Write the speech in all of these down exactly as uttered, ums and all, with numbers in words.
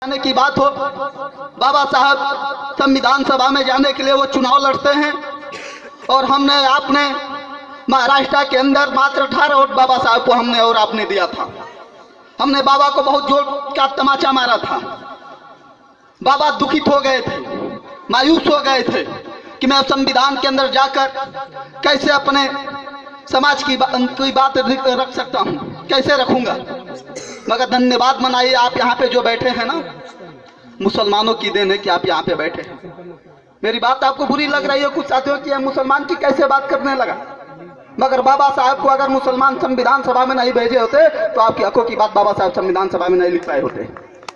जाने की बात हो, बाबा साहब संविधान सभा में जाने के लिए वो चुनाव लड़ते हैं और हमने आपने महाराष्ट्र के अंदर मात्र अठारह वोट बाबा साहब को हमने और आपने दिया था। हमने बाबा को बहुत जोर का तमाचा मारा था। बाबा दुखित हो गए थे, मायूस हो गए थे कि मैं संविधान के अंदर जाकर कैसे अपने समाज की बा, कोई बात रख सकता हूँ, कैसे रखूंगा। मगर धन्यवाद मनाइए, आप यहाँ पे जो बैठे हैं ना, मुसलमानों की देन है कि आप यहाँ पे बैठे हैं। मेरी बात आपको बुरी लग रही है कुछ साथियों की, मुसलमान की कैसे बात करने लगा। मगर बाबा साहब को अगर मुसलमान संविधान सभा में नहीं भेजे होते तो आपकी आंखों की बात बाबा साहब संविधान सभा में नहीं लिख पाए होते।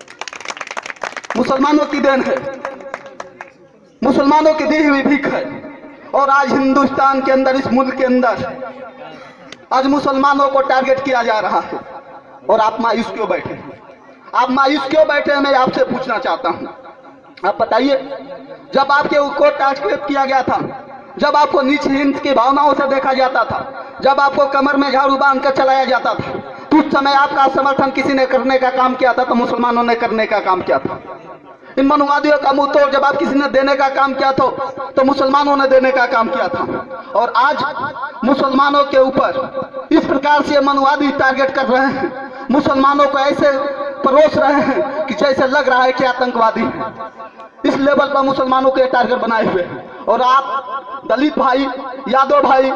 मुसलमानों की देन है, मुसलमानों की दी हुई भीख है। और आज हिंदुस्तान के अंदर, इस मुल्क के अंदर आज मुसलमानों को टारगेट किया जा रहा है। और आप मायूस क्यों बैठे हैं? आप मायूस क्यों बैठे हैं, मैं आपसे पूछना चाहता हूं। आप बताइए, जब आपके ऊपर टारगेट किया गया था, जब आपको नीच हिंद की भावनाओं से देखा जाता था, जब आपको कमर में झाड़ू बांध कर चलाया जाता था, तो उस समय आपका समर्थन किसी ने करने का काम किया था? तो मुसलमानों ने करने का काम किया था। इन मनुवादियों का मुंह तोड़ जब आप किसी ने देने का काम किया था तो मुसलमानों ने देने का काम किया था। और आज मुसलमानों के ऊपर इस प्रकार से मनुवादी टारगेट कर रहे हैं, मुसलमानों को ऐसे परोस रहे हैं कि जैसे लग रहा है कि आतंकवादी हैं। इस लेवल पर मुसलमानों के टारगेट बनाए हुए हैं। और आप दलित भाई, यादव भाई,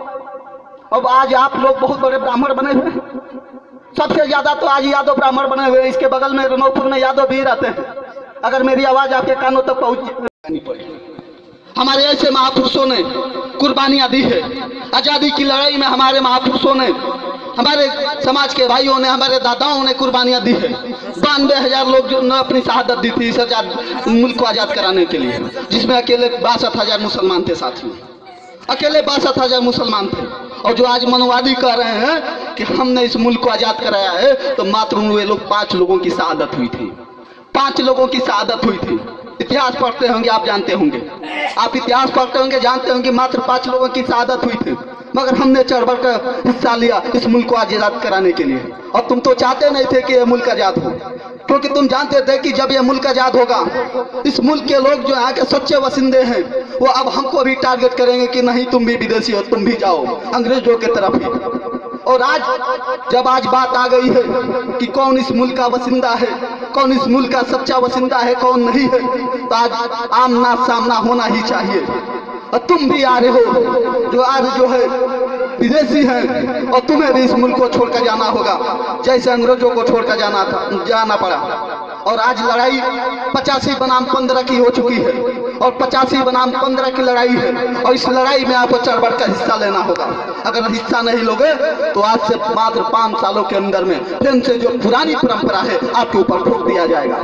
अब आज आप लोग बहुत बड़े ब्राह्मण बने हुए हैं। सबसे ज्यादा तो आज यादव ब्राह्मण बने हुए हैं। इसके बगल में रनौपुर में यादव भी रहते हैं। अगर मेरी आवाज आपके कानों तक पहुंचनी पड़े। हमारे ऐसे महापुरुषों ने कुर्बानियां दी है। आजादी की लड़ाई में हमारे महापुरुषों ने, हमारे समाज के भाइयों ने, हमारे दादाओं ने कुर्बानियां दी है। बानवे हजार लोग जो ने अपनी शहादत दी थी इस आजाद मुल्क को आजाद कराने के लिए, जिसमें अकेले बासठ हजार मुसलमान थे। साथियों, अकेले बासठ हजार मुसलमान थे। और जो आज मनवादी कह रहे हैं कि हमने इस मुल्क को आजाद कराया है, तो मात्र वे लोग पांच लोगों की शहादत हुई थी। पांच लोगों की शहादत हुई थी। इतिहास पढ़ते होंगे, आप जानते होंगे, आप इतिहास पढ़ते होंगे, जानते होंगे मात्र पांच लोगों की शहादत हुई थी। मगर हमने चढ़ बढ़ कर हिस्सा लिया इस मुल्क को आजाद कराने के लिए। और तुम तो चाहते नहीं थे कि यह मुल्क आजाद हो, क्योंकि तुम जानते थे कि जब यह मुल्क आजाद होगा, इस मुल्क के लोग जो यहाँ के सच्चे वसिंदे हैं वो अब हमको भी टारगेट करेंगे कि नहीं तुम भी विदेशी हो, तुम भी जाओ अंग्रेजों के तरफ ही। और आज जब आज बात आ गई है कि कौन इस मुल्क का वसिंदा है, कौन इस मुल्क का सच्चा वसिंदा है, कौन नहीं है, तो आज आमना सामना होना ही चाहिए। और तुम भी आ रहे हो जो आज जो है विदेशी हैं, और तुम्हें भी इस मुल्क को छोड़कर जाना होगा जैसे अंग्रेजों को छोड़कर जाना था, जाना पड़ा। और आज लड़ाई पचासी बनाम पंद्रह की हो चुकी है, और पचासी बनाम पंद्रह की लड़ाई है। और इस लड़ाई में आपको चढ़ बढ़ कर हिस्सा लेना होगा। अगर हिस्सा नहीं लोगे तो आज से मात्र पांच सालों के अंदर में फिर से जो पुरानी परंपरा है आपके ऊपर ठोक दिया जाएगा।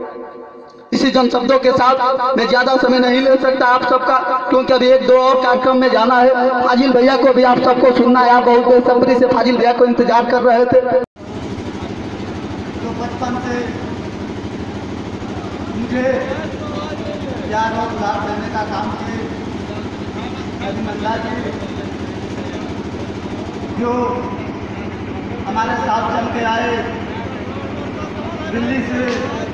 इसी जन शब्दों के साथ मैं ज्यादा समय नहीं ले सकता आप सबका, क्योंकि अभी एक दो और कार्यक्रम में जाना है। फाजिल भैया को भी आप सबको सुनना है। आप बहुत बेसब्री से फाजिल भैया को इंतजार कर रहे थे। जो बचपन से मुझे प्यार और दुलार देने का काम किए, अभिमन्दा जी जो हमारे साथ चल के आए, दिल्ली से